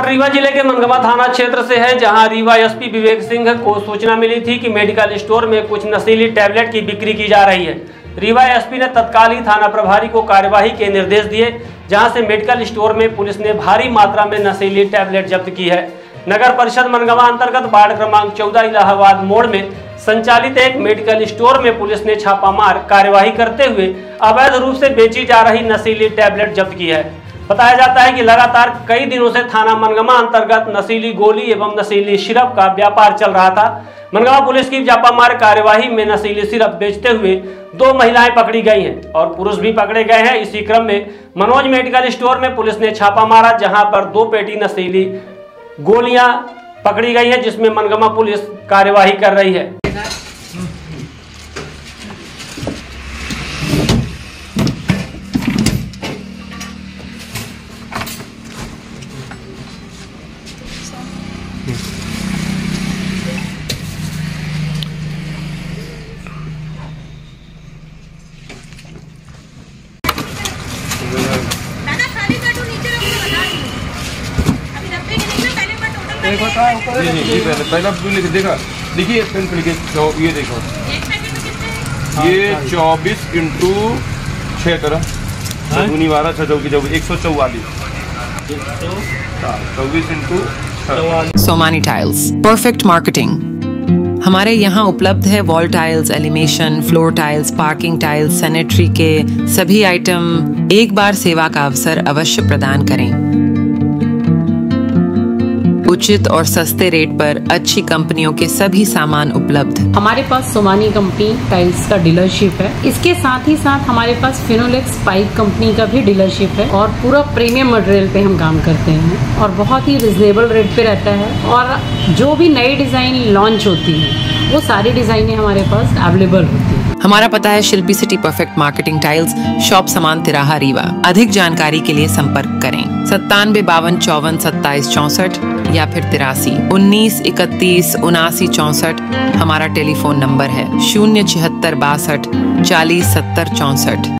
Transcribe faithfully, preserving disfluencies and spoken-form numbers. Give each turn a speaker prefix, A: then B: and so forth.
A: रीवा जिले के मनगवा थाना क्षेत्र से है, जहां रीवा एसपी विवेक सिंह को सूचना मिली थी कि मेडिकल स्टोर में कुछ नशीली टैबलेट की बिक्री की जा रही है। रीवा एसपी ने तत्काल ही थाना प्रभारी को कार्यवाही के निर्देश दिए, जहां से मेडिकल स्टोर में पुलिस ने भारी मात्रा में नशीली टैबलेट जब्त की है। नगर परिषद मनगवा अंतर्गत वार्ड क्रमांक चौदह इलाहाबाद मोड़ में संचालित एक मेडिकल स्टोर में पुलिस ने छापामार कार्यवाही करते हुए अवैध रूप से बेची जा रही नशीली टैबलेट जब्त की है। बताया जाता है कि लगातार कई दिनों से थाना मनगवा अंतर्गत नशीली गोली एवं नशीली सिरप का व्यापार चल रहा था। मनगवा पुलिस की छापामार कार्यवाही में नशीली सिरप बेचते हुए दो महिलाएं पकड़ी गई हैं और पुरुष भी पकड़े गए हैं। इसी क्रम में मनोज मेडिकल स्टोर में पुलिस ने छापा मारा, जहां पर दो पेटी नशीली गोलियां पकड़ी गई है, जिसमें मनगवा पुलिस कार्यवाही कर रही है।
B: जी जी जी पहले पहला भी लिख देगा। देखिए ये देखो, ये चौबीस इंटू छः तरह दूनी बारह छः चौकी चौबीस एक सौ चौवालीस चौबीस into
C: Somani tiles perfect marketing. हमारे यहाँ उपलब्ध है wall tiles, elevation, floor tiles, parking tiles, sanitary के सभी आइटम। एक बार सेवा का अवसर अवश्य प्रदान करें। उचित और सस्ते रेट पर अच्छी कंपनियों के सभी सामान उपलब्ध।
D: हमारे पास सोमानी कंपनी टाइल्स का डीलरशिप है। इसके साथ ही साथ हमारे पास फिनोलेक्स पाइप कंपनी का भी डीलरशिप है और पूरा प्रीमियम मटेरियल पे हम काम करते हैं और बहुत ही रिजनेबल रेट पे रहता है। और जो भी नई डिजाइन लॉन्च होती है वो सारी डिजाइनें हमारे पास अवेलेबल होती है।
C: हमारा पता है Shilpi city perfect marketing tiles, shop Samaan तिराहा रीवा। अधिक जानकारी के लिए संपर्क करें सत्तानवे बावन चौवन सत्ताईस चौसठ या फिर तिरासी उन्नीस इकतीस उनासी चौसठ। हमारा टेलीफोन नंबर है शून्य छिहत्तर बासठ चालीस सत्तर चौसठ।